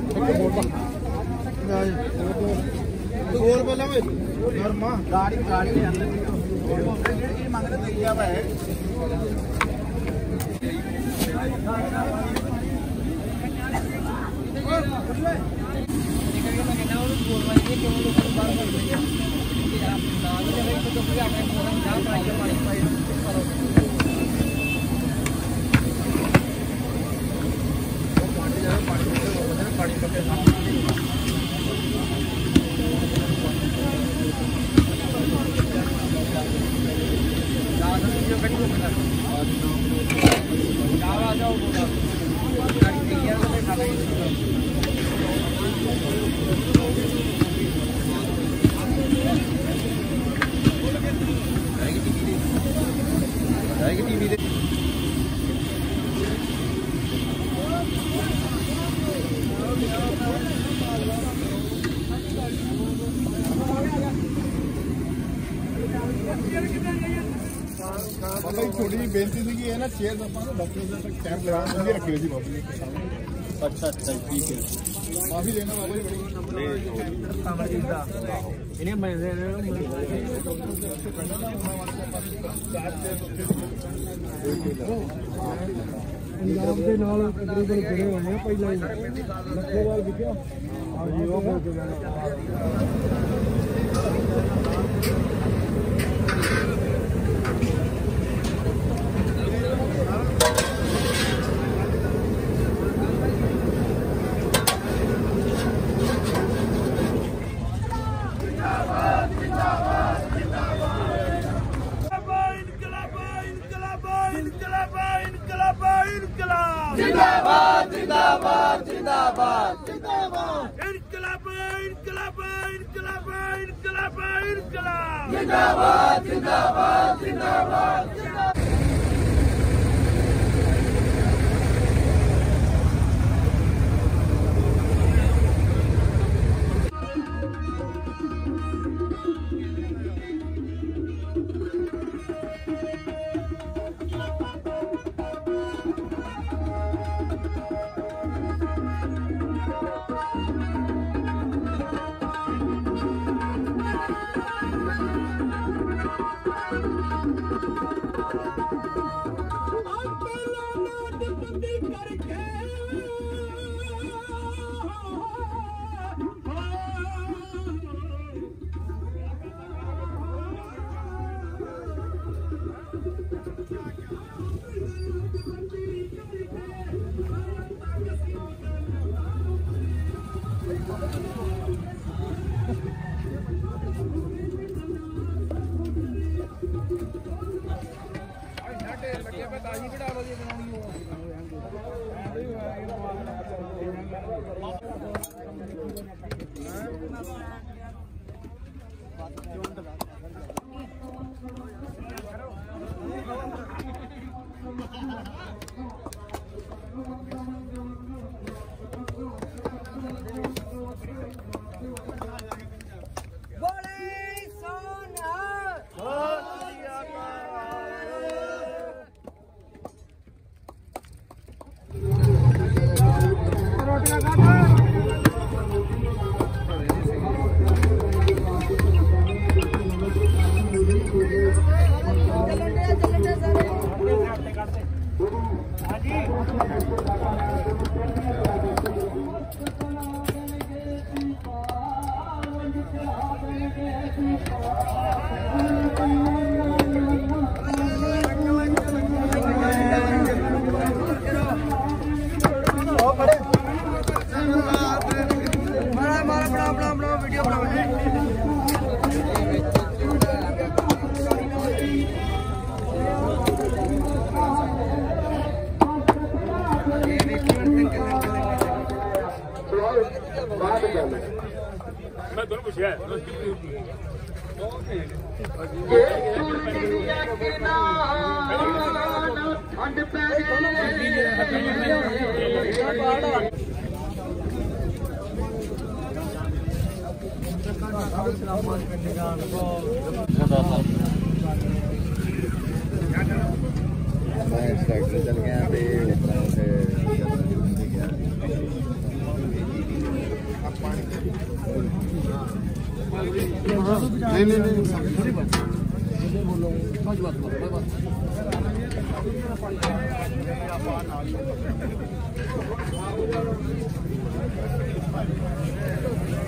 और बोला भाई नरमा गाड़ी गाड़ी ले अंदर ये मांग रहे थे क्या भाई थोड़ी बेनती थी कि है ना चेयर डॉक्टर तक कैंप लगा रखी थी बाबू के सामने। अच्छा अच्छा ठीक है माफी लेना बाबू पंजाब के नाल तकरीबन जुड़े हुए हैं पहला ही लखों बार विक्या जिंदाबाद जिंदाबाद जिंदाबाद जिंदाबाद इनकलाब इनकलाब इनकलाब इनकलाब इनकलाब जिंदाबाद जिंदाबाद जिंदाबाद मैं दोनों पूछे है चल गया नहीं नहीं नहीं थोड़ी बात बोलो बस बस बस बस